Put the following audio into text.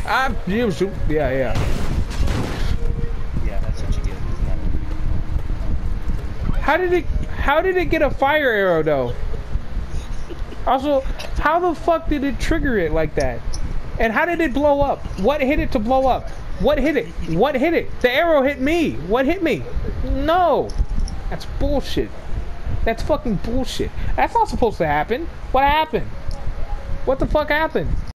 You shoot. Yeah, yeah. Yeah, that's what you get. How did it get a fire arrow though? Also, how the fuck did it trigger it like that? And how did it blow up? What hit it to blow up? What hit it? What hit it? The arrow hit me. What hit me? No. That's bullshit. That's fucking bullshit. That's not supposed to happen. What happened? What the fuck happened?